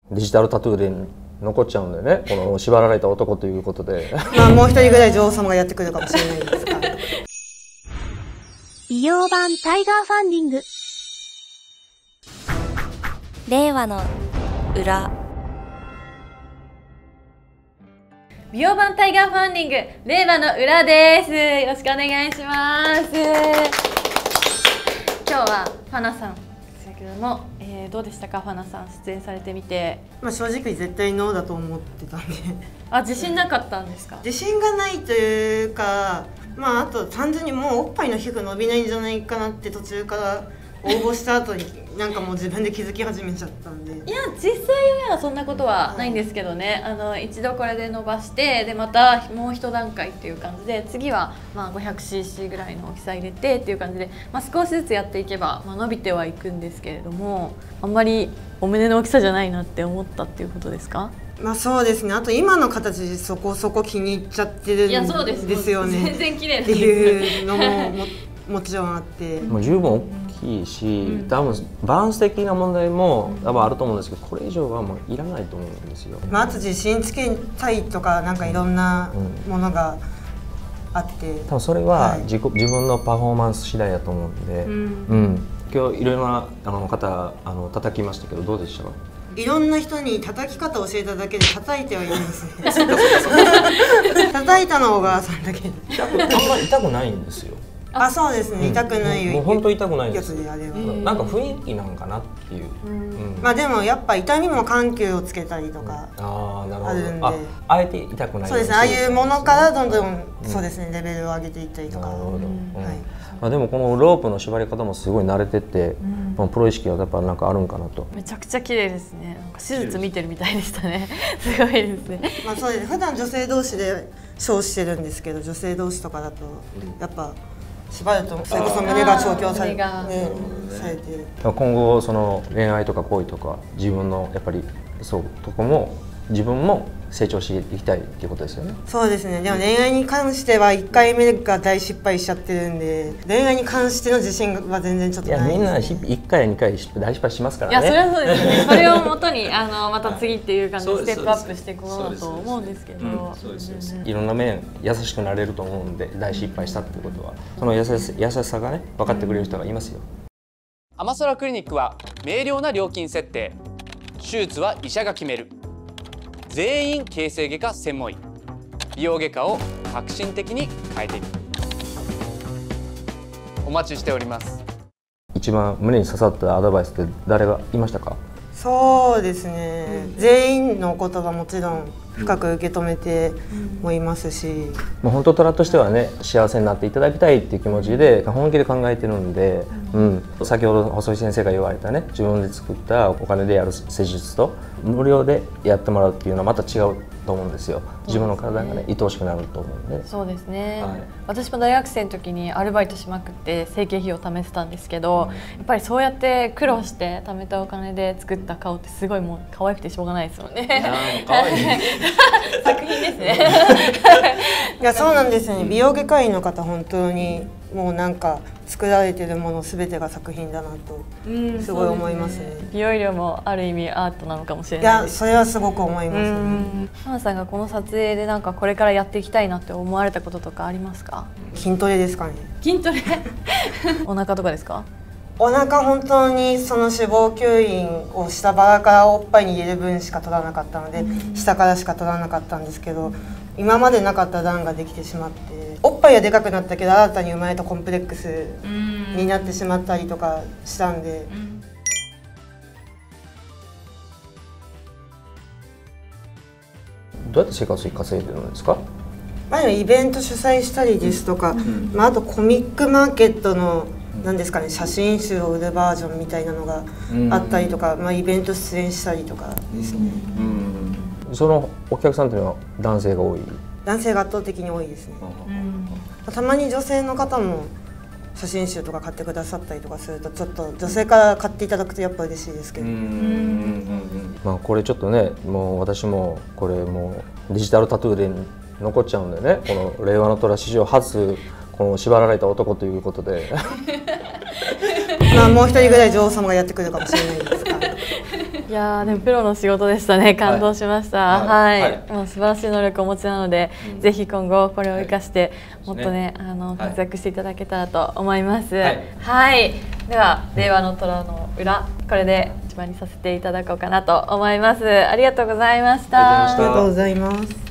デジタルタトゥーで残っちゃうんでね、この縛られた男ということでまあもう一人ぐらい女王様がやってくるかもしれないですから。 美容版タイガーファンディング、令和の裏。 美容版タイガーファンディング令和の裏です。よろしくお願いします。今日はファナさんですけども、どうでしたか、ファナさん出演されてみて。 まあ正直絶対ノーだと思ってたんであ、自信なかったんですか？ 自信がないというか、まああと単純にもうおっぱいの皮膚伸びないんじゃないかなって途中から応募した後になんかもう自分で気づき始めちゃったんで。 いや、実際はそんなことはないんですけどね、一度これで伸ばしてでまたもう一段階っていう感じで、次はまあ 500cc ぐらいの大きさ入れてっていう感じで、まあ、少しずつやっていけば、まあ、伸びてはいくんですけれども、あんまりお胸の大きさじゃないなって思ったっていうことですか？ まあそうですね。あと今の形そこそこ気に入っちゃってるんですよね。 全然綺麗っていうのももちろんあって、 もう十分大きいし、多分バランス的な問題も多分あると思うんですけど、これ以上はもういらないと思うんですよ。 まああと自信つけたいとかなんかいろんなものがあって、 多分それは自分のパフォーマンス次第だと思うんで、今日いろいろな方叩きましたけど、どうでしたか？ いろんな人に叩き方を教えただけで叩いてはいないんですね叩いたの小川さんだけであんまり痛くないんですよ。 あ、そうですね、痛くないもう本当痛くないです。 やつであればなんか雰囲気なんかなっていう。 まあでもやっぱ痛みも緩急をつけたりとかあるんで、 あえて痛くない。 そうですね、ああいうものからどんどんそうですねレベルを上げていったりとか。 でもこのロープの縛り方もすごい慣れてて、プロ意識はやっぱなんかあるんかなと。 めちゃくちゃ綺麗ですね。なんか手術見てるみたいでしたね。すごいですね。 まあそうです。普段女性同士でショーしてるんですけど、女性同士とかだとやっぱ縛るとそれこそ胸が調教されて、 今後その恋愛とか恋とか自分のやっぱりそうとこも自分も成長していきたいっていうことですよね。そうですね。 でも恋愛に関しては1回目が大失敗しちゃってるんで、恋愛に関しての自信は全然ちょっとないですね。 いや、みんな1回や2回大失敗しますからね。 いや、それはそうですね。それをもとにまた次っていう感じでステップアップしていこうと思うんですけど、 いろんな面優しくなれると思うんで、大失敗したっていうことはその優しさがね分かってくれる人がいますよ。 アマソラクリニックは明瞭な料金設定、手術は医者が決める、全員形成外科専門医、美容外科を革新的に変えていく。お待ちしております。 一番胸に刺さったアドバイスって誰がいましたか？ そうですね、全員の言葉もちろん深く受け止めてもいますし、 もう本当虎としてはね、幸せになっていただきたいっていう気持ちで本気で考えてるんで、先ほど細井先生が言われたね、自分で作ったお金でやる施術と無料でやってもらうっていうのはまた違うと思うんですよ。自分の体がね愛おしくなると思うんで。 そうですね、私も大学生の時にアルバイトしまくって整形費を貯めてたんですけど、やっぱりそうやって苦労して貯めたお金で作った顔ってすごいもう可愛くてしょうがないですもんね。可愛い作品ですね。 いや、そうなんですね。美容外科医の方本当にもうなんか作られてるものすべてが作品だなとすごい思いますね。 美容医療もある意味アートなのかもしれないです。 いや、それはすごく思いますね。 花さんがこの撮影でなんかこれからやっていきたいなって思われたこととかありますか？ 筋トレですかね。 筋トレお腹とかですか？ お腹本当にその脂肪吸引を下腹からおっぱいに入れる分しか取らなかったので、下からしか取らなかったんですけど、今までなかった段ができてしまって、おっぱいはでかくなったけど新たに生まれたコンプレックスになってしまったりとかしたんで、 どうやって生活費稼いでるんですか？ イベント主催したりですとか、あとコミックマーケットのなんですかね、写真集を売るバージョンみたいなのがあったりとか、イベント出演したりとかですね。 そのお客さんというのは男性が多い？ 男性が圧倒的に多いですね。たまに女性の方も写真集とか買ってくださったりとかすると、ちょっと女性から買っていただくとやっぱ嬉しいですけど。 これちょっとね、もう私もこれもうデジタルタトゥーで残っちゃうんでね、この令和の虎史上初この縛られた男ということでもう一人ぐらい女王様がやってくるかもしれないですから。 いやーでもプロの仕事でしたね。感動しました。はい、もう素晴らしい能力をお持ちなので、ぜひ今後これを生かしてもっとね、活躍していただけたらと思います。はい、では令和の虎の裏、これで一番にさせていただこうかなと思います。ありがとうございました。 ありがとうございます。